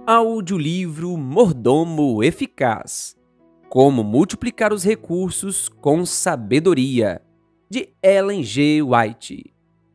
Audiolivro Mordomo Eficaz: Como multiplicar os recursos com sabedoria, de Ellen G. White.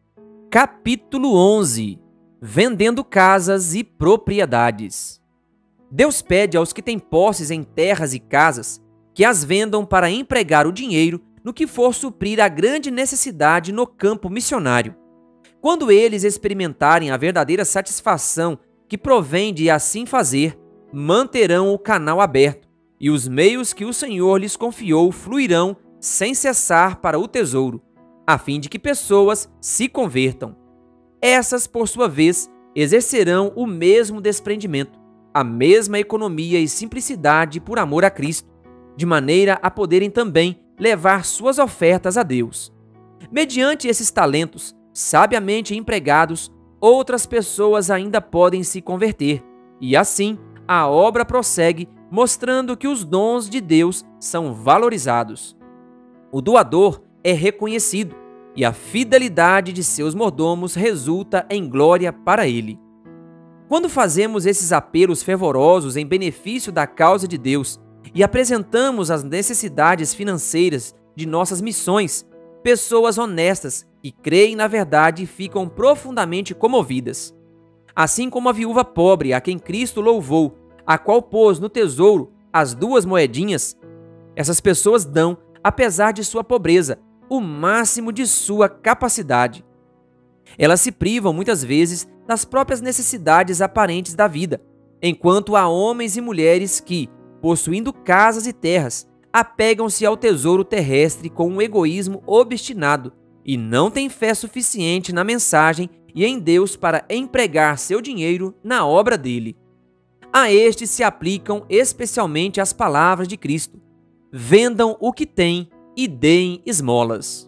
Capítulo 11: Vendendo casas e propriedades. Deus pede aos que têm posses em terras e casas que as vendam para empregar o dinheiro no que for suprir a grande necessidade no campo missionário. Quando eles experimentarem a verdadeira satisfação que provém de assim fazer, manterão o canal aberto, e os meios que o Senhor lhes confiou fluirão sem cessar para o tesouro, a fim de que pessoas se convertam. Essas, por sua vez, exercerão o mesmo desprendimento, a mesma economia e simplicidade por amor a Cristo, de maneira a poderem também levar suas ofertas a Deus. Mediante esses talentos, sabiamente empregados, outras pessoas ainda podem se converter, e assim a obra prossegue, mostrando que os dons de Deus são valorizados. O doador é reconhecido, e a fidelidade de seus mordomos resulta em glória para ele. Quando fazemos esses apelos fervorosos em benefício da causa de Deus e apresentamos as necessidades financeiras de nossas missões, pessoas honestas que creem na verdade ficam profundamente comovidas. Assim como a viúva pobre a quem Cristo louvou, a qual pôs no tesouro as 2 moedinhas, essas pessoas dão, apesar de sua pobreza, o máximo de sua capacidade. Elas se privam muitas vezes das próprias necessidades aparentes da vida, enquanto há homens e mulheres que, possuindo casas e terras, apegam-se ao tesouro terrestre com um egoísmo obstinado e não têm fé suficiente na mensagem e em Deus para empregar seu dinheiro na obra dele. A estes se aplicam especialmente as palavras de Cristo: vendam o que têm e deem esmolas.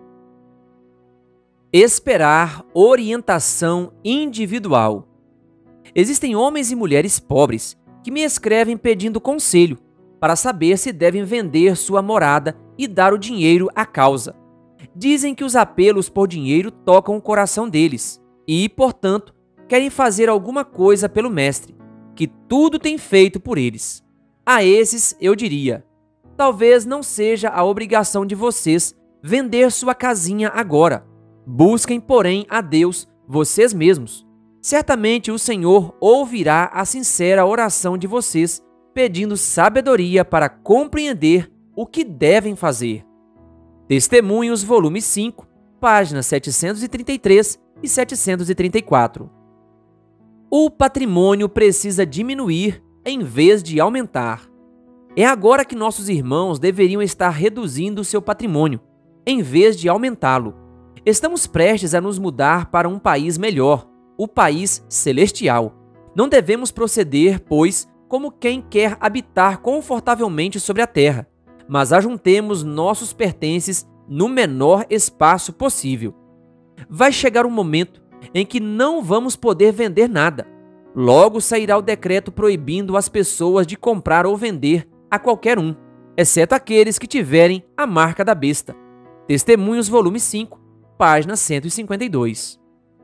Esperar orientação individual. Existem homens e mulheres pobres que me escrevem pedindo conselho para saber se devem vender sua morada e dar o dinheiro à causa. Dizem que os apelos por dinheiro tocam o coração deles e, portanto, querem fazer alguma coisa pelo Mestre, que tudo tem feito por eles. A esses eu diria: talvez não seja a obrigação de vocês vender sua casinha agora. Busquem, porém, a Deus vocês mesmos. Certamente o Senhor ouvirá a sincera oração de vocês, pedindo sabedoria para compreender o que devem fazer. Testemunhos, volume 5, páginas 733 e 734. O patrimônio precisa diminuir em vez de aumentar. É agora que nossos irmãos deveriam estar reduzindo seu patrimônio, em vez de aumentá-lo. Estamos prestes a nos mudar para um país melhor, o país celestial. Não devemos proceder, pois, como quem quer habitar confortavelmente sobre a terra, mas ajuntemos nossos pertences no menor espaço possível. Vai chegar um momento em que não vamos poder vender nada. Logo sairá o decreto proibindo as pessoas de comprar ou vender a qualquer um, exceto aqueles que tiverem a marca da besta. Testemunhos, volume 5, página 152.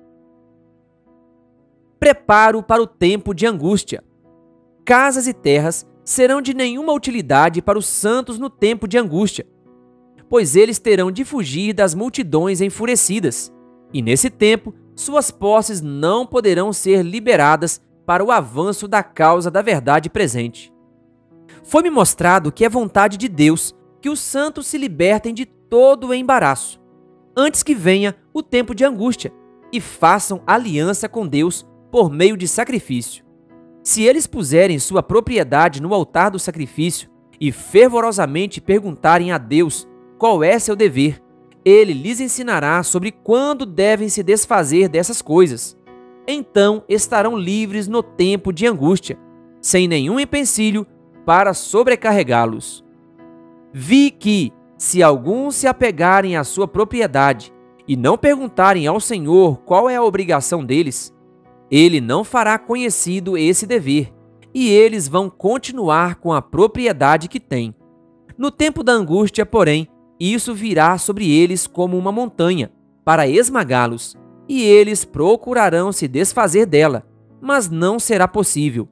Preparo para o tempo de angústia. Casas e terras serão de nenhuma utilidade para os santos no tempo de angústia, pois eles terão de fugir das multidões enfurecidas, e nesse tempo suas posses não poderão ser liberadas para o avanço da causa da verdade presente. Foi-me mostrado que é vontade de Deus que os santos se libertem de todo o embaraço, antes que venha o tempo de angústia, e façam aliança com Deus por meio de sacrifício. Se eles puserem sua propriedade no altar do sacrifício e fervorosamente perguntarem a Deus qual é seu dever, ele lhes ensinará sobre quando devem se desfazer dessas coisas. Então estarão livres no tempo de angústia, sem nenhum empecilho para sobrecarregá-los. Vi que, se alguns se apegarem à sua propriedade e não perguntarem ao Senhor qual é a obrigação deles, ele não fará conhecido esse dever, e eles vão continuar com a propriedade que têm. No tempo da angústia, porém, isso virá sobre eles como uma montanha, para esmagá-los, e eles procurarão se desfazer dela, mas não será possível,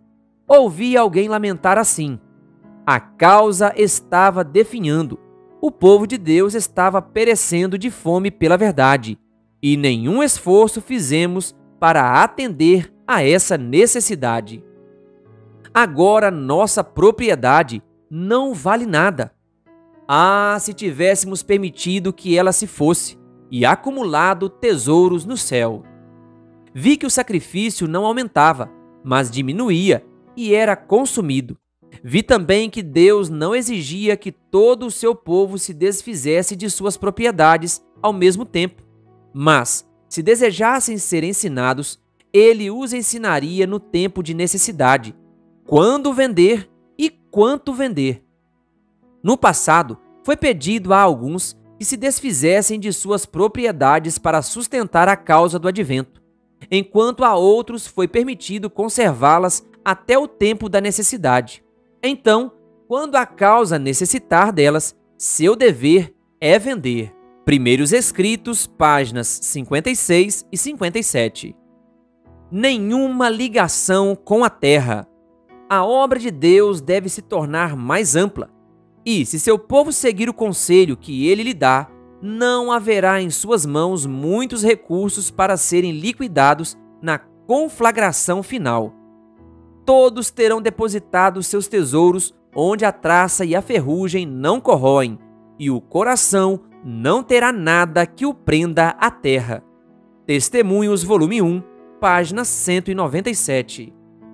ouvi alguém lamentar assim: a causa estava definhando, o povo de Deus estava perecendo de fome pela verdade, e nenhum esforço fizemos para atender a essa necessidade. Agora nossa propriedade não vale nada. Ah, se tivéssemos permitido que ela se fosse e acumulado tesouros no céu. Vi que o sacrifício não aumentava, mas diminuía e era consumido. Vi também que Deus não exigia que todo o seu povo se desfizesse de suas propriedades ao mesmo tempo, mas, se desejassem ser ensinados, ele os ensinaria no tempo de necessidade, quando vender e quanto vender. No passado, foi pedido a alguns que se desfizessem de suas propriedades para sustentar a causa do advento, enquanto a outros foi permitido conservá-las até o tempo da necessidade. Então, quando a causa necessitar delas, seu dever é vender. Primeiros Escritos, páginas 56 e 57. Nenhuma ligação com a terra. A obra de Deus deve se tornar mais ampla. E, se seu povo seguir o conselho que ele lhe dá, não haverá em suas mãos muitos recursos para serem liquidados na conflagração final. Todos terão depositado seus tesouros onde a traça e a ferrugem não corroem, e o coração não terá nada que o prenda à terra. Testemunhos, volume 1, página 197.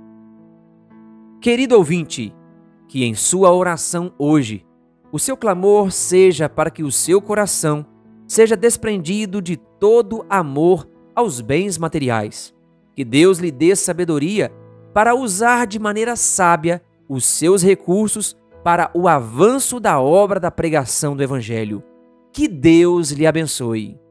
Querido ouvinte, que em sua oração hoje, o seu clamor seja para que o seu coração seja desprendido de todo amor aos bens materiais. Que Deus lhe dê sabedoria para usar de maneira sábia os seus recursos para o avanço da obra da pregação do Evangelho. Que Deus lhe abençoe.